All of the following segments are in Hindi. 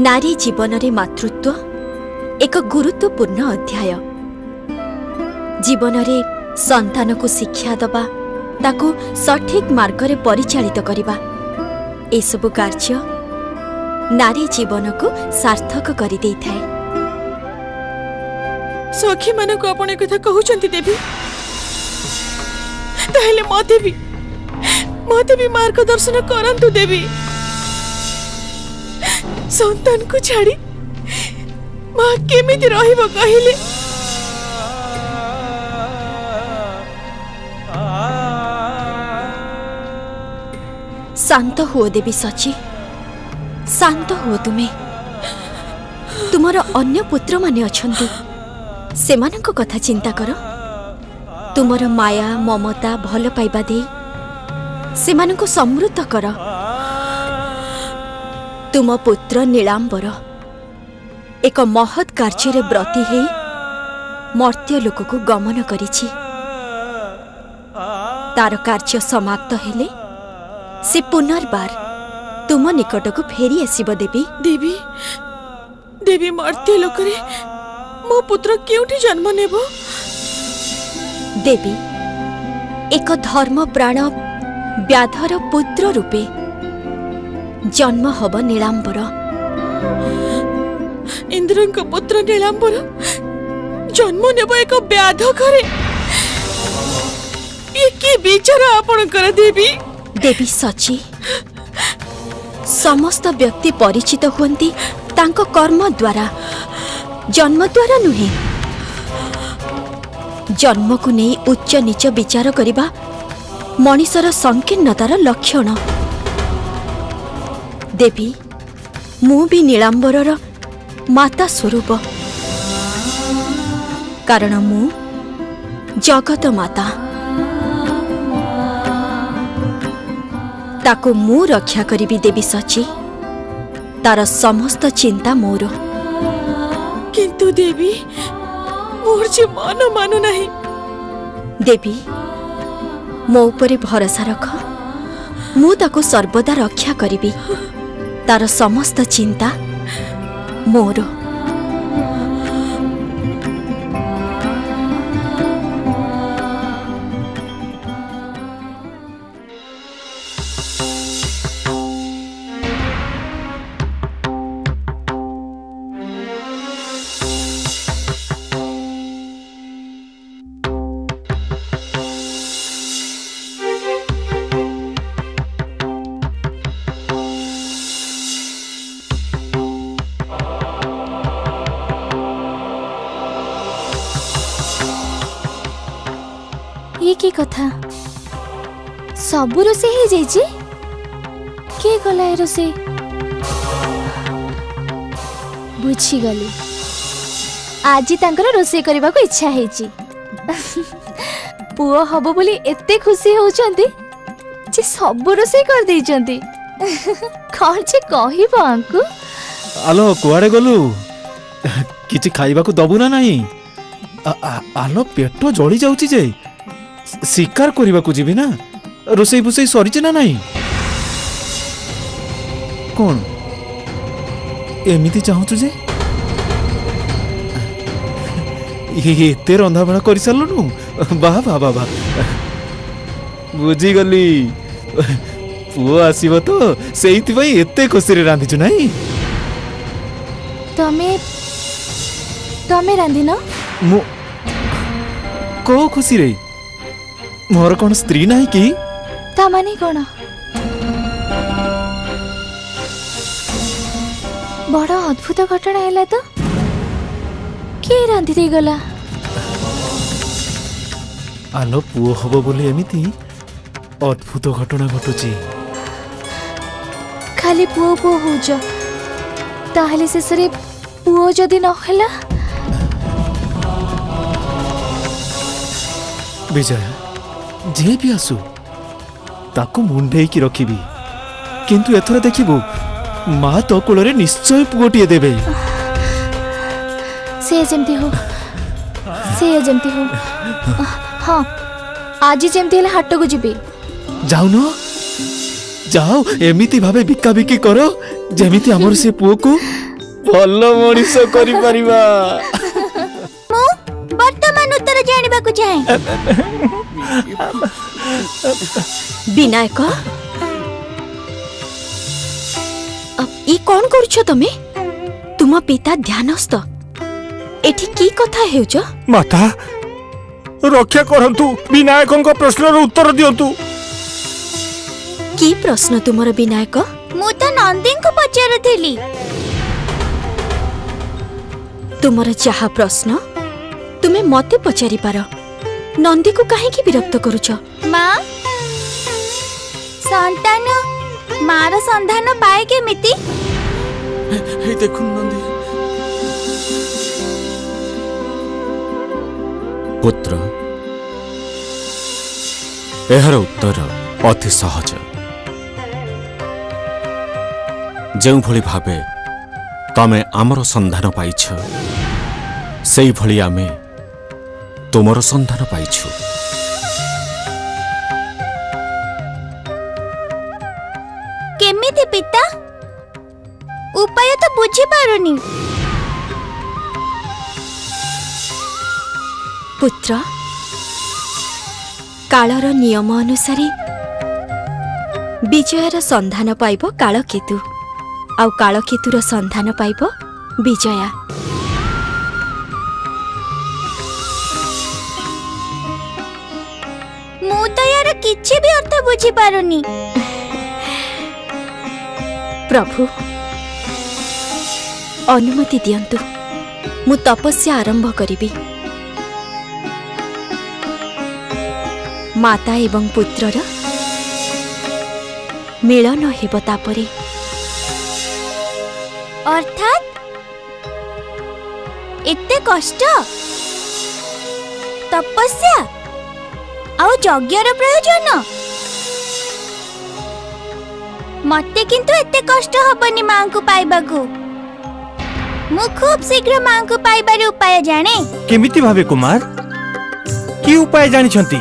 नारी जीवन रे मातृत्व एक गुरुत्वपूर्ण अध्याय। जीवन रे संतान को शिक्षा दबा, ताकू सठिक मार्ग रे परिचालित करिबा, ए सबु कार्य नारी जीवन को सार्थक करि देई थाए। सखी मन को आपण कथा कहउचंती देवी, ताहेले मते भी मार्गदर्शन करंतु देवी। संतान को छाड़ी मां केमिति रहिबो कहिले? शांत हुओ देवी सची, शांत हुओ। तुम्हें तुमर अन्य पुत्र माने अछंती, सेमानंको कथा चिंता करो। तुमर माया ममता भल पाइबा दे सेमानंको समृद्ध कर। तुम पुत्र नीलांबर एक महत् कार्य ब्रती है मर्त्य लोक को गमन करिछि। तार कार्य समाप्त हेले से पुनर्बार तुम निकट को फेरी आसीब देवी। देवी देवी मर्त्य लोक रे मो पुत्र केउठी जन्म नेबो? देवी एक धर्म प्राण व्याधर पुत्र रूपे जन्म हब नीलांबर। इंद्रंक पुत्र नीलांबर जन्म नेबो एक व्याध घरे? ये की विचार आपण कर देवी? देवी सची, समस्त व्यक्ति परिचित हुंती तांको कर्म द्वारा, जन्म द्वारा नुहे। जन्म को नहीं उच्च नीच विचार करिबा मनीषर संकीर्णतार लक्षण। देवी मु भी नीलांबरर माता स्वरूप, कारण मु जगत माता। ताको मु रक्षा करिबी देवी सची, तार समस्त चिंता मोर। किंतु देवी मोर जे मन मानु नहीं। देवी मो उपरे भरोसा रख, मु ताको सर्वदा रक्षा करिबी। तार समस्त चिंता मोर। ये की कथा? सबु रोसे ही जाइए के गला ए रोसे? बुझी गली, आज तांकर रोसे करबा को इच्छा हेची। पुओ हबो बोली एते खुशी होउचंती जे सबु रोसे कर देइचंती। कोन जे कहिबो आंकु? आलो कुआडे गलु? किछि खाइबा को दबु ना नहीं? आलो पेट जळी जाउची जे। शिकार करने को जीवी ना, रोसई बुसई सरी ना नहीं? कौन एमिति चाहूचु जे? एते रंधा बड़ा कर सारलु? वाह वाह वाह, बुझी गली। पुओ आसीबो तो सेइति पई एते खुशी रे रांधिचु नाही? तमे रांधि न? मु को खुशी रे? मोर कौन स्त्री नहीं कि? ता माने कौन? बड़ा अद्भुत घटना है तो के रांधि दे गला? आलो पुओ हबो बोली एमिति अद्भुत घटना घटुची। खाली पुओ पुओ होज, ताहले शेषरे पुओ जदि न होला? विजय जे भी आसु ताको मुंडे की रखिबी, किंतु एथरा देखिबो मां तो कोलरे निश्चय पुगोटिए देबे। से जेमती हो, से जेमती हो। हाँ, आज जेमती हेले हाट को जीबी। जाऊ न, जाओ एमिति भावे बिका बिकी करो जेमिति हमर से पुओ को भल मनीष करि परिबा। मु वर्तमान उत्तर जानिबा को चाहे। विनायक ई कौन करूछ तमे? तुम पिता ध्यानस्थ एठी की कथा हेउछ? माता रक्षा करंतु, विनायकଙ୍କ प्रश्नर उत्तर दियंतु। की प्रश्न तुमर विनायक? मु तो नंदी को पचारुथिली। तुमर जहा प्रश्न तुमे मते पचारि पार, नंदी को काहे की विरक्त करूछ? माँ संतान मार संधान पाए केमिति? हे देखुन नंदी। पुत्र एहर उत्तर अति सहज। जो भली भावे तमे आमर संधान पाइछ, सेई भली आमे तुमर संधान पाइछु। केमिति पिता? उपाय तो बुझी पारुनी। पुत्र कालर नियम अनुसार विजयर संधान पाइब कालकेतु, आउ कालकेतुर संधान पाइब विजया। मु तो यार किछि भी अर्थ बुझी पारुनी। प्रभु अनुमति दियंतु, मु तपस्या आरंभ करिबी। माता एवं पुत्रर मिलन हेब तापरे। अर्थात एते कष्ट तपस्या आउ यज्ञर प्रयोजन? मते किंतु एते कष्ट हबनी मां को पाइबाकू। मु खूब शीघ्र मां को पाइबार उपाय जाने। केमिति भावे कुमार? की उपाय जानि छंती?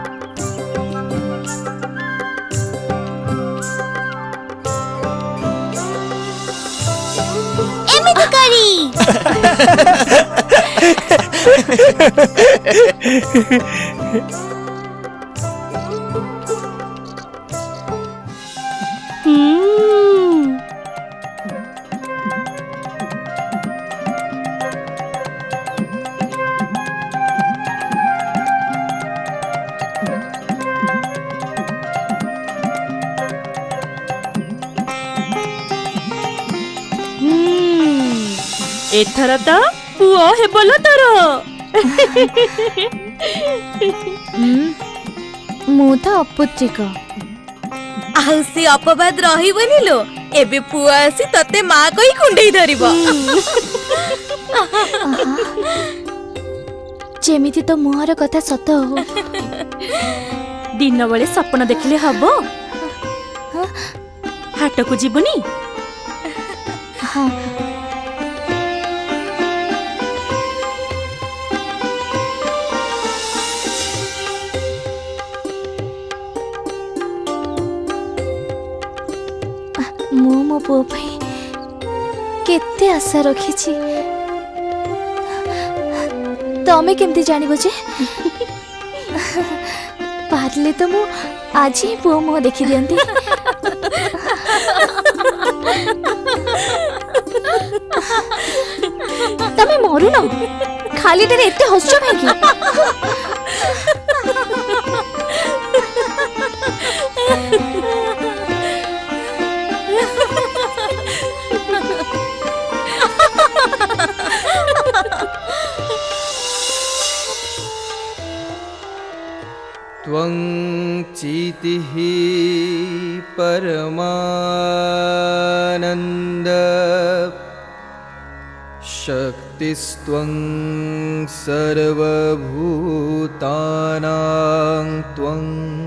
एमिति करी। एथर तो पुओ हेबल तोर। मु तो अपुत्रिक। आउ से अपवाद रहिबनी लो, एबे पुओ आसी तते मां कहि कुंडई धरिबो। जेमिति तो मुहर कथा सत हो। दिन बेले सपन देखले हबो? हाट को जीवनी? हाँ मो पुओ केते आशा रखी। तमें केमती जानिबो जे? पारले तो मु आज ही पुओ मुह देखी दियंती। तमें मरु न खाली टे एते हसछ काहे? त्वं चीतिः परमानंद शक्तिस्त्वं सर्वभूतानां त्वं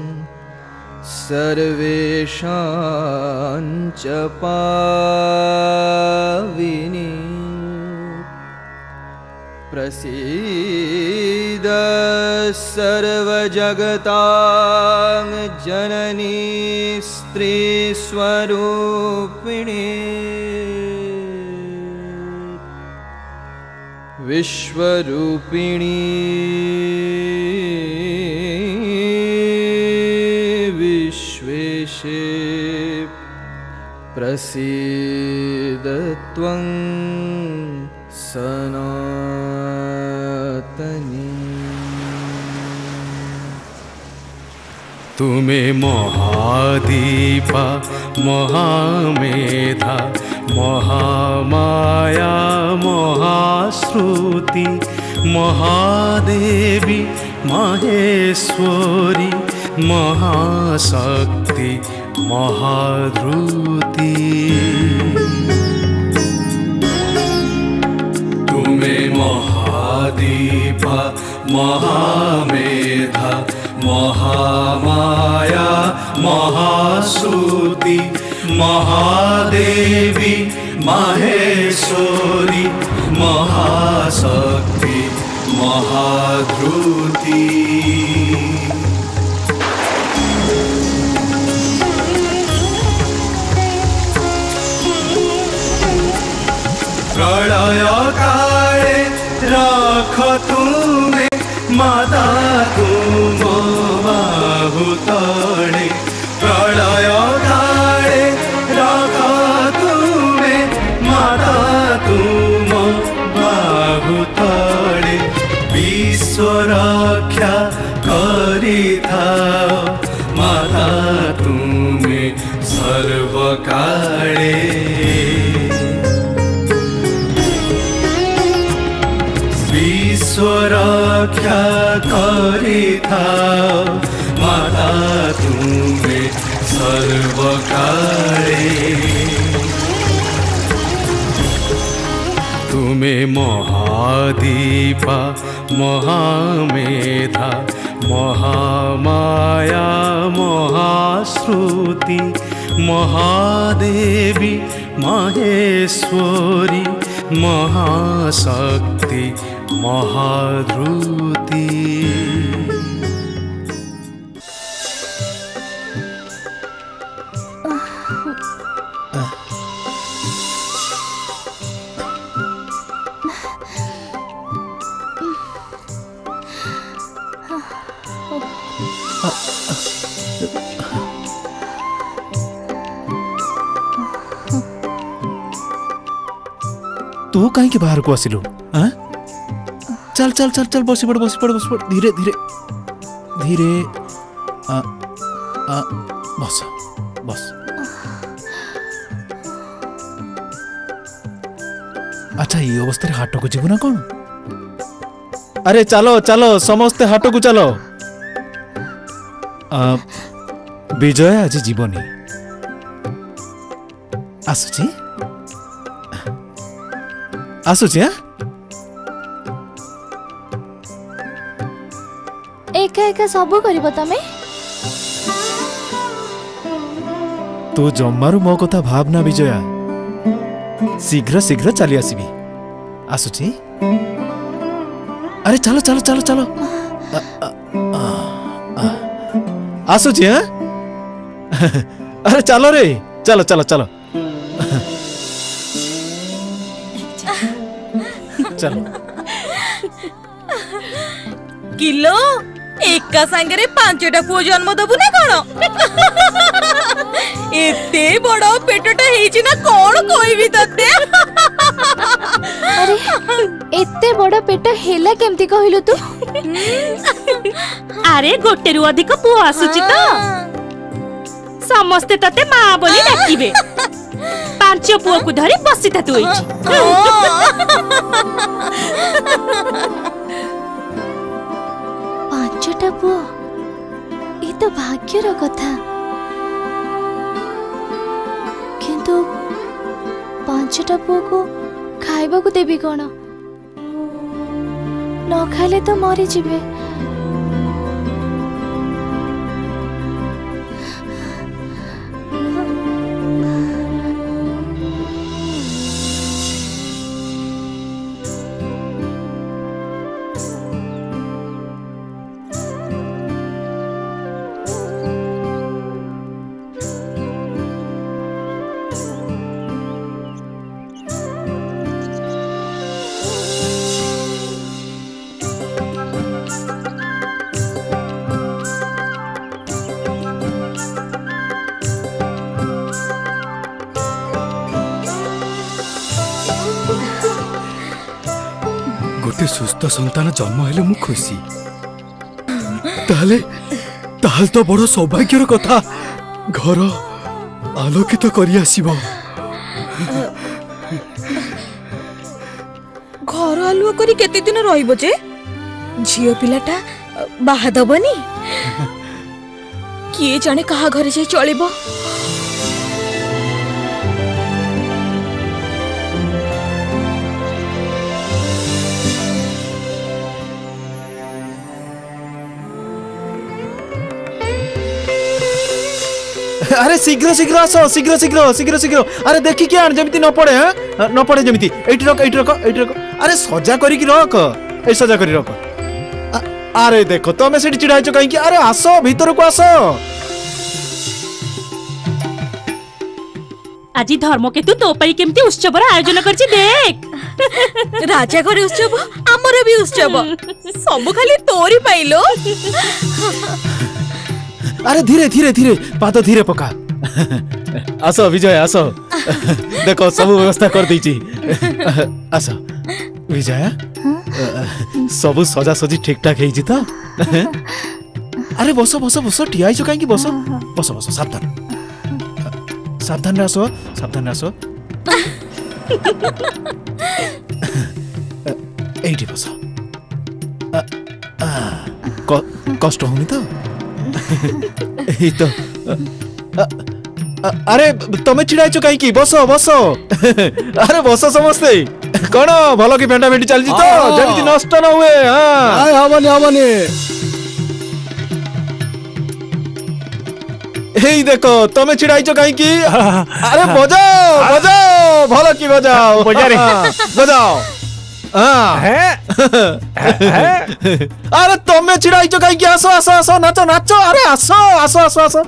सर्वेषां च पाविनी प्रसीद सर्वजगतां जननी स्त्री स्वरूपिणी। विश्वरूपिणी विश्वेशे प्रसीद त्वं सनातनी। तुम्हें महादीपा महामेधा महामाया महाश्रुति महादेवी माहेश्वरी महाशक्ति महाद्रुति। तुम्हें महादीपा महामेधा महामाया महाश्रुति महादेवी माहेश्वरी महाशक्ति महाद्रुति। प्रलय काले राख तुम्हें माता तुम बाहु तले। प्रलय काले राख तुम्हें माता तुम बाहु तले। विश्व रक्षा करिथाओ माता तुम्हें सर्वकाले। रक्षा करिथाओ माता तुम्हें सर्वकाले। तुम्हें महादीपा महामेधा महामाया महाश्रुति महादेवी माहेश्वरी महाशक्ति महाद्रुति। तू कहीं बाहर को आसिलु? चल चल चल चल बसी पड़ धीरे धीरे धीरे बस बस। अच्छा ये अवस्था हाट को जीवु ना कौन? अरे चलो चलो समस्ते हाट को चलो। विजय आज जीवनी आसुची आसुची। एका एका सबू करिवो तमे? तू जम्मारू मो कथा भावना विजया। शीघ्र शीघ्र चली आसबी। आसुची। अरे चलो चलो चलो चलो आसुची। अरे चलो रे चलो चलो चलो चलो। किलो एका सांगरे 5टा पुओ जन्म दबु ना कोन? एते बड़ पेटटा हेछि ना कोन कोइबी तते? अरे एते बड़ पेट हेला केमती कहिलु तू? अरे गोटे रु अधिक पुओ आसुची तो समस्ते तते मां बोली डाकिबे। 5 पुओ को धरी बसिता तू एछि। 5टा पुओ ये तो भाग्यर कथा। किंतु 5टा पुओ को खाइबा को देबी कोन? न खाइले तो मरी जिबे। गोटे सुस्थ संतान जन्म हेले मु खुशी ताले ताल तो बड़ सौभाग्यर कथा घर आलोकित करी आसीबो घर आलुआ करी केते दिन रहिबो जे झियो पिलाटा बाहा दबनी किए जाने कहा घरे जाई चलिबो। अरे शीघ्र शीघ्र आसो शीघ्र शीघ्र शीघ्र शीघ्र अरे देखी कि आन जमिति न पड़े न पड़े जमिति एठी रख अरे सजा करी कि रख ए सजा करी रख अरे देखो तमे सेठी चिड़ाइछो काई कि अरे आसो भीतर को आसो आज धर्मकेतु तो पई केमती उत्सवर आयोजन करछि देख राजा घरे उत्सव हमर भी उत्सव सब खाली तोरी पाइलो। अरे धीरे धीरे धीरे पाद धीरे पका आसो विजय आसो देखो सब व्यवस्था कर दी आसो विजय सब सजा सजी ठीक ठाक है तो अरे बस बस बस ठिया कहीं बस बस बस सावधान सावधान आसो सावधान आसो एठी बस कष्ट होनी तो तो अरे तमे चिड़ाइछो काई की बस बस अरे बस समस्ते कौन भल की भेंटा भेंटी चलजी तो जेमिति नष्ट न हुए। हां हबनी हबनी हेई देखो तमे चिड़ाइछो काई की अरे बजाओ बजाओ भल की बजाओ बजा रे बजाओ अरे तमे चिड़ाइछो काई की आसो आसो आसो नाचो नाचो अरे आसो आसो आसो आसो